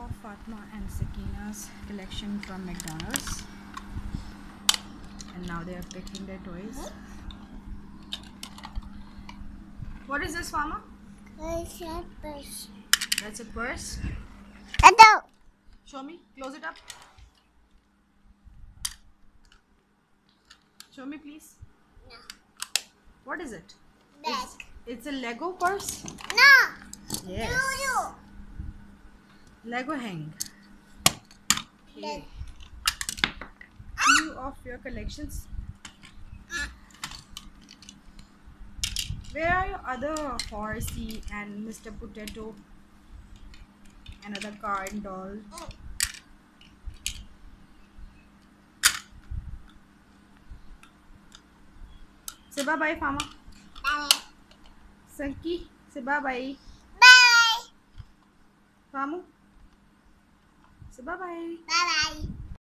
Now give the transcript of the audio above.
of Fatma and Sakina's collection from MacDonalds, and now they are picking their toys. What is this, Fama? It's a purse. That's a purse. Hello. Show me. Close it up. Show me, please. No. What is it? Bag. It's a Lego purse. No. Yes. You. Lego hang. Then. Few of your collections. Where are your other horsey and Mr. Potato? Another car and doll. Say bye bye, Fama. Bye. Saki, say bye bye. Bye. Famu, say bye bye. Bye bye.